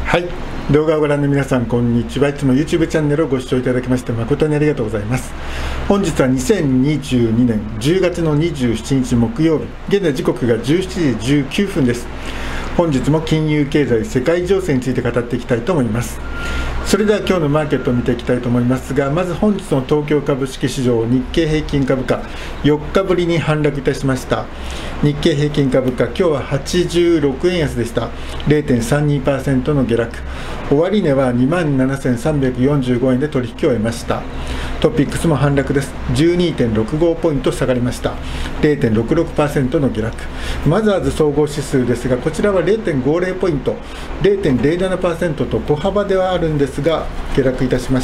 はい、動画をご覧の皆さん、こんにちは。いつも YouTube チャンネルをご視聴いただきまして誠にありがとうございます。本日は2022年10月の27日木曜日、現在時刻が17時19分です。本日も金融経済世界情勢について語っていきたいと思います。それでは今日のマーケットを見ていきたいと思いますが、まず本日の東京株式市場、日経平均株価4日ぶりに反落いたしました。日経平均株価、今日は86円安でした。 0.32% の下落、終値は 27,345 円で取引を終えました。トピックスも反落です。 12.65 ポイント下がりました。 0.66% の下落。マザーズ総合指数ですが、こちらは 0.50 ポイント 0.07% と小幅ではあるんですが下落いたしました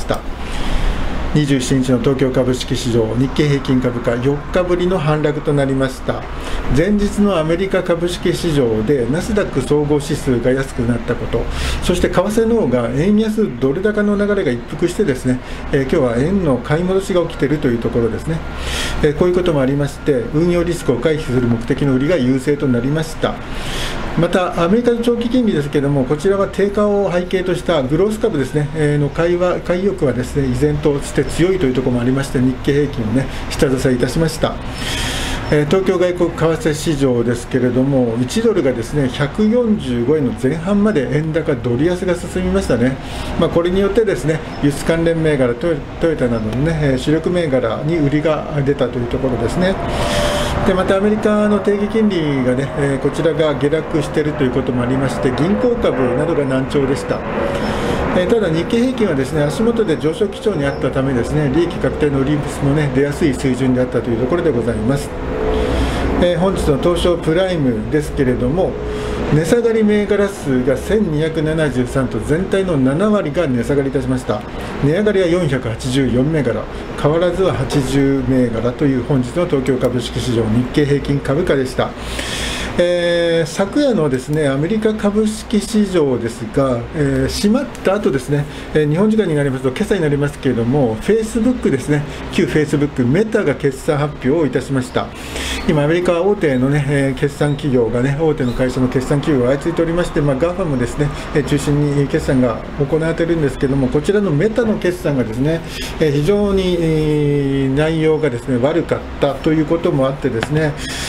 。27日の東京株式市場、日経平均株価4日ぶりの反落となりました。前日のアメリカ株式市場でナスダック総合指数が安くなったこと、そして為替の方が円安ドル高の流れが一服してですね、今日は円の買い戻しが起きているというところですね。こういうこともありまして、運用リスクを回避する目的の売りが優勢となりました。またアメリカの長期金利ですけれども、こちらは低下を背景としたグロース株ですね、の買い意欲はですね依然として強いというところもありまして、日経平均をね下支えいたしました。東京外国為替市場ですけれども、1ドルがですね145円の前半まで円高ドル安が進みましたね。これによってですね輸出関連銘柄、トヨタなどのね主力銘柄に売りが出たというところですね。でまたアメリカの定期金利がね、こちらが下落しているということもありまして、銀行株などが難聴でした。ただ日経平均はですね足元で上昇基調にあったためですね、利益確定の売りもね出やすい水準であったというところでございます。本日の東証プライムですけれども、値下がり銘柄数が1273と全体の7割が値下がりいたしました。値上がりは484銘柄、変わらずは80銘柄という本日の東京株式市場日経平均株価でした。昨夜のですねアメリカ株式市場ですが、閉まった後ですね、日本時間になりますと今朝になりますけれども、フェイスブックですね、旧フェイスブックメタが決算発表をいたしました。今アメリカは大手のね、決算企業がね、大手の会社の決算企業が相次いでおりまして、GAFA もですね、中心に決算が行われているんですけれども、こちらのメタの決算がですね、非常に内容がですね悪かったということもあってですね、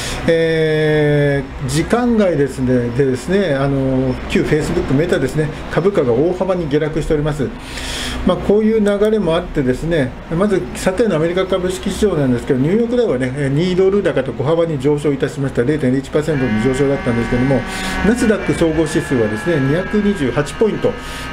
時間外ですね、旧フェイスブックメタですね、株価が大幅に下落しております。こういう流れもあってですね、まず昨夜のアメリカ株式市場なんですけど、ニューヨークダウはね、2ドル高と小幅に上昇いたしました。 0.01% の上昇だったんですけども、ナスダック総合指数はですね228ポイント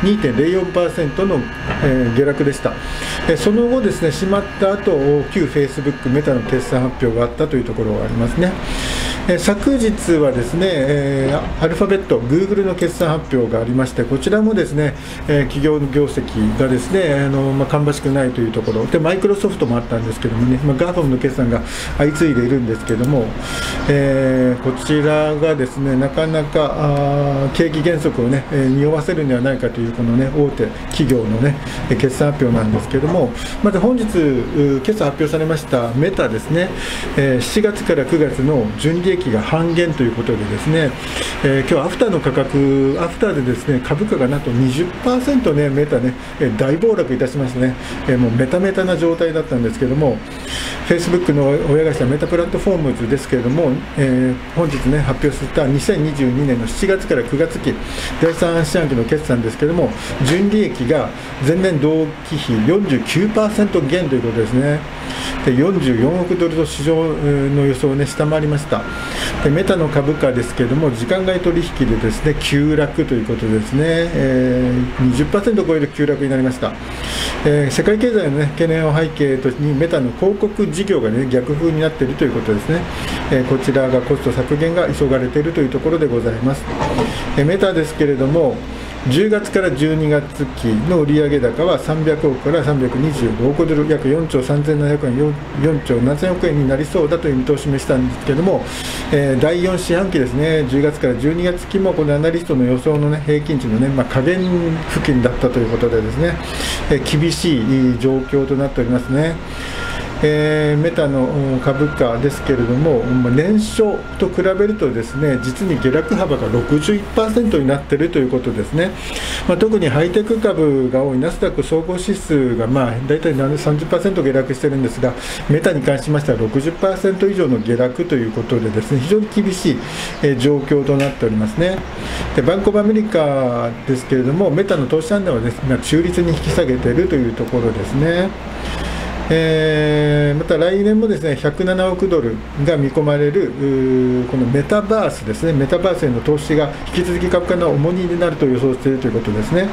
2.04% の下落でした。その後ですね閉まった後、旧フェイスブックメタの決算発表があったというところがありますね。昨日はですね、アルファベット、グーグルの決算発表がありまして、こちらもですね、企業の業績がですね、芳しくないというところで、マイクロソフトもあったんですけどもね、GAFA の決算が相次いでいるんですけども、こちらがですね、なかなか景気減速をね、匂わせるんではないかという、このね、大手企業のね、決算発表なんですけども、まず本日、決算発表されましたメタですね、7月から9月の純利益が半減ということでですね、今日アフターの価格、アフターでですね株価がなんと 20% ね、メタね、大暴落いたしましてね、もうメタメタな状態だったんですけども、フェイスブックの親会社メタプラットフォームズですけれども、本日ね発表された2022年の7月から9月期第3四半期の決算ですけれども、純利益が前年同期比 49% 減ということですね。で44億ドルと市場の予想をね下回りました。でメタの株価ですけれども、時間外取引でですね急落ということですね、20% を超える急落になりました。世界経済の、ね、懸念を背景とにメタの広告事業が、ね、逆風になっているということですね。こちらがコスト削減が急がれているというところでございます。メタですけれども、10月から12月期の売上高は300億から325億ドル、約4兆3700円、4兆7000億円になりそうだという見通しを示したんですけれども、第4四半期ですね、10月から12月期もこのアナリストの予想の、ね、平均値の、ね下限付近だったということでですね、厳しい状況となっておりますね。 メタの株価ですけれども、年初と比べるとですね、実に下落幅が 61% になっているということですね。特にハイテク株が多いナスダック総合指数が大体30% 下落しているんですが、メタに関しましては 60% 以上の下落ということでですね、非常に厳しい状況となっておりますね。でバンコブアメリカですけれども、メタの投資判断はですね、中立に引き下げているというところですね。また来年もですね、107億ドルが見込まれるこのメタバースですね、メタバースへの投資が引き続き株価の重荷になると予想しているということですね。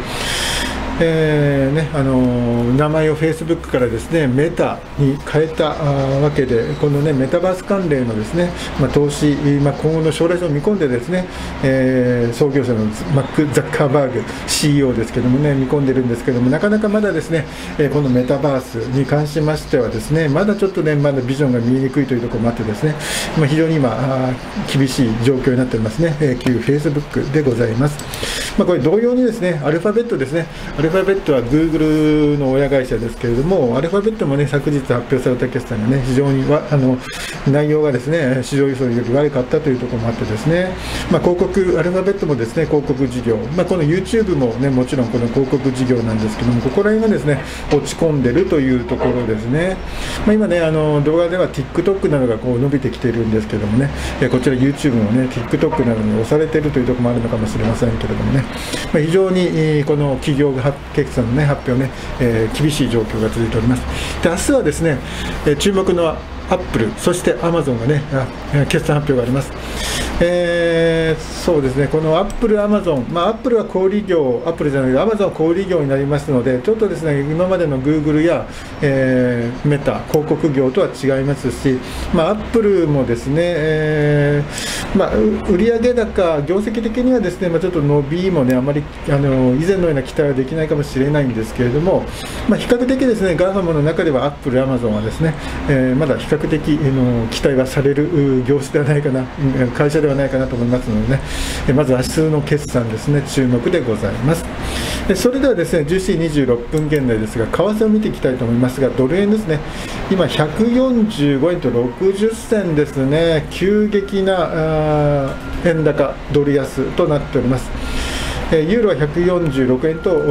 名前をフェイスブックからですね、メタに変えたわけで、このね、メタバース関連のですね、投資、今後の将来性を見込んでですね、創業者のマック・ザッカーバーグ CEO ですけどもね、見込んでるんですけども、なかなかまだですね、このメタバースに関しましてはですね、まだちょっとね、まだビジョンが見えにくいというところもあってですね、非常に今厳しい状況になっておりますね。旧フェイスブックでございます。これ同様にですね、アルファベットですね、アルファベットは Google の親会社ですけれども、アルファベットもね、昨日発表された決算がね、非常に内容がですね、市場予想より悪かったというところもあってですね、広告、アルファベットもですね、広告事業、この YouTube もね、もちろんこの広告事業なんですけども、ここら辺がですね、落ち込んでるというところですね。今ね、動画では TikTok などがこう伸びてきているんですけどもね、こちら YouTube もね、TikTok などに押されているというところもあるのかもしれませんけれどもね、非常にこの企業決算の、ね、発表ね、厳しい状況が続いております。で、明日はですね、注目のアップル、そしてアマゾンがね、決算発表があります。そうですね、このアップル、アマゾン、アップルは小売業、アップルじゃないけど、アマゾンは小売業になりますので、ちょっとですね、今までのグーグルや、メタ、広告業とは違いますし、アップルもですね、売上高、業績的にはですね、ちょっと伸びもね、あまり以前のような期待はできないかもしれないんですけれども、比較的ですね、ガーファムの中ではアップル、アマゾンはですね、まだ比較的期待はされる業種ではないかな、会社ではないかなと思いますのでね、まず明日の決算ですね、注目でございます。それではですね、17時26分現在ですが、為替を見ていきたいと思いますが、ドル円ですね、今、145円と60銭ですね、急激な円高、ドル安となっております。ユーロは146円と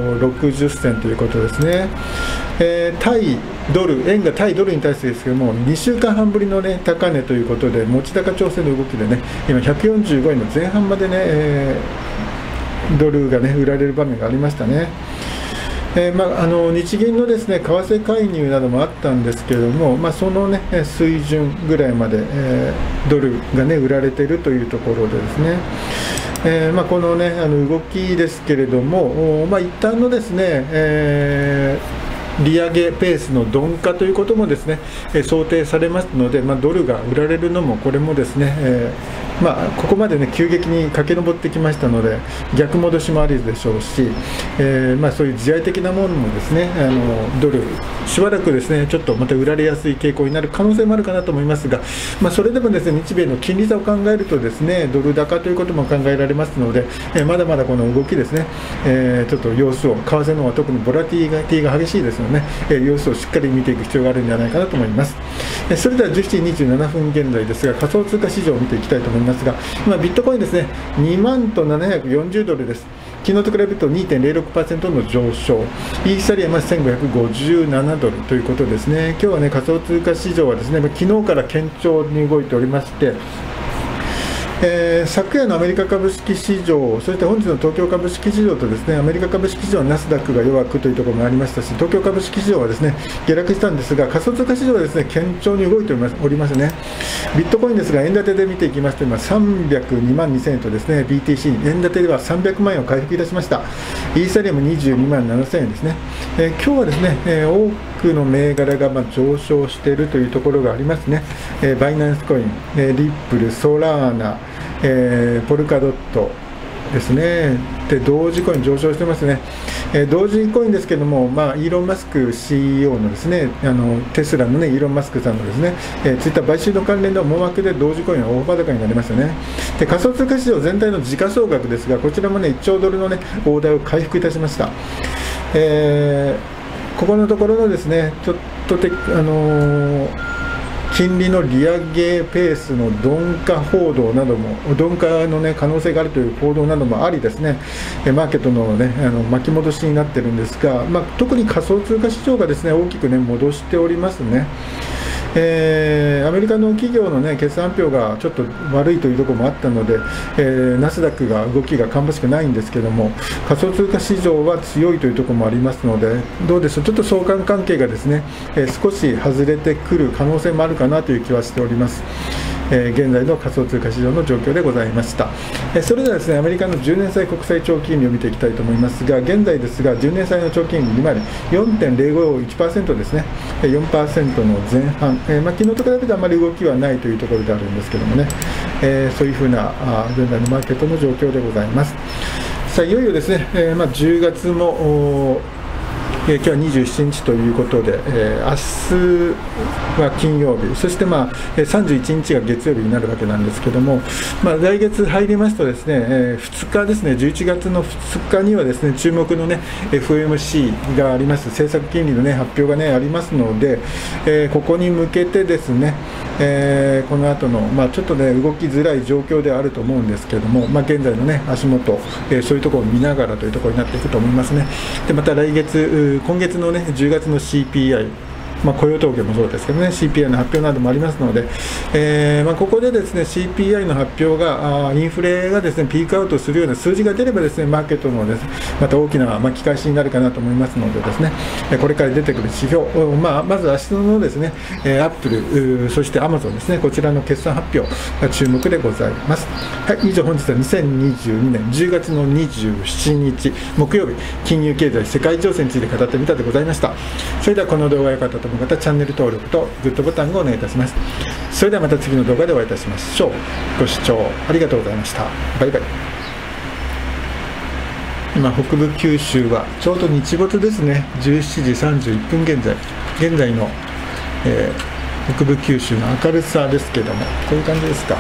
60銭ということですね。対ドル、円が対ドルに対してですけども、2週間半ぶりの、ね、高値ということで、持ち高調整の動きでね、今、145円の前半までね、ドルがね、売られる場面がありましたね。日銀のですね、為替介入などもあったんですけれども、その、ね、水準ぐらいまで、ドルが、ね、売られているというところでですね、この、ね、動きですけれども、一旦のですね、利上げペースの鈍化ということもですね、想定されますので、ドルが売られるのも、これもですね、ここまで、ね、急激に駆け上ってきましたので、逆戻しもありでしょうし、そういう自愛的なものもですね、ドル、しばらくですね、ちょっとまた売られやすい傾向になる可能性もあるかなと思いますが、それでもですね、日米の金利差を考えるとですね、ドル高ということも考えられますので、まだまだこの動きですね、ちょっと様子を、為替の方は特にボラティが激しいですので、様子をしっかり見ていく必要があるんじゃないかなと思います。それでは17時27分現在ですが、仮想通貨市場を見ていきたいと思いますが、今、ビットコインですね、2万と740ドルです。昨日と比べると 2.06% の上昇、イーサリアムは1557ドルということですね。今日はね、仮想通貨市場はですね、昨日から堅調に動いておりまして、昨夜のアメリカ株式市場、そして本日の東京株式市場とですね、アメリカ株式市場、ナスダックが弱くというところもありましたし、東京株式市場はですね、下落したんですが、仮想通貨市場はですね、堅調に動いておりますね。ビットコインですが、円建てで見ていきますと、今、302万2000円とですね、BTC、円建てでは300万円を回復いたしました。イーサリアム22万7000円ですね。今日はですね、多くの銘柄が上昇しているというところがありますね。バイナンスコイン、リップル、ソラーナ、ポルカドットですね。で、同時コイン上昇してますね。同時コインですけども、イーロン・マスク CEO のですね、テスラのね、イーロン・マスクさんのですね、ツイッター買収の関連の思惑で同時コインは大幅高になりましたね。で、仮想通貨市場全体の時価総額ですが、こちらもね、1兆ドルのね、大台を回復いたしました。 ここのところのですね、ちょっと金利の利上げペースの鈍化報道なども、鈍化の、可能性があるという報道などもありですね、マーケットの、巻き戻しになってるんですが、特に仮想通貨市場がですね、大きく戻しておりますね。アメリカの企業の、決算発表がちょっと悪いというところもあったので、ナスダックが動きが芳しくないんですけども、仮想通貨市場は強いというところもありますので、どうでしょう、ちょっと相関関係がですね、少し外れてくる可能性もあるかなという気はしております。現在の仮想通貨市場の状況でございました。それではですね、アメリカの10年債国債長期金利を見ていきたいと思いますが、現在ですが、10年債の長期金利、利回り 4.051% ですね、4% の前半、昨日と比べてあまり動きはないというところであるんですけどもね、そういうふうな現在のマーケットの状況でございます。さあ、いよいよですね、10月も今日は27日ということで、明日は金曜日、そして31日が月曜日になるわけなんですけども、来月入りますとですね、2日ですね、11月の2日にはですね、注目のね、FOMC があります、政策金利の発表がありますので、ここに向けてですね、この後のちょっと動きづらい状況ではあると思うんですけれども、現在の足元、そういうところを見ながらというところになっていくと思いますね。でまた来月今月の10月の CPI、雇用統計もそうですけどね、CPI の発表などもありますので、ここでですね CPI の発表がインフレがですねピークアウトするような数字が出ればですね、マーケットのですねまた大きな巻き返しになるかなと思いますのでですね、これから出てくる指標、まず明日のですねアップル、そしてアマゾンですね、こちらの決算発表が注目でございます。はい、以上本日は2022年10月の27日木曜日、金融経済世界情勢について語ってみたでございました。それではこの動画が良かったと思う方、チャンネル登録とグッドボタンをお願いいたします。それではまた次の動画でお会いいたしましょう。ご視聴ありがとうございました。バイバイ。今北部九州はちょうど日没ですね。17時31分現在の、北部九州の明るさですけども、こういう感じですか。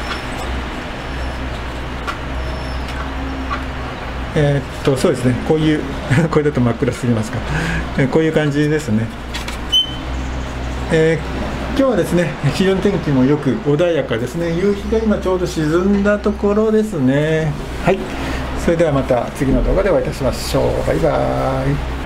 そうですね、こういうこれだと真っ暗すぎますか、こういう感じですね。今日はですね、非常に天気もよく穏やかですね。夕日が今ちょうど沈んだところですね。はい、それではまた次の動画でお会いいたしましょう。バイバーイ。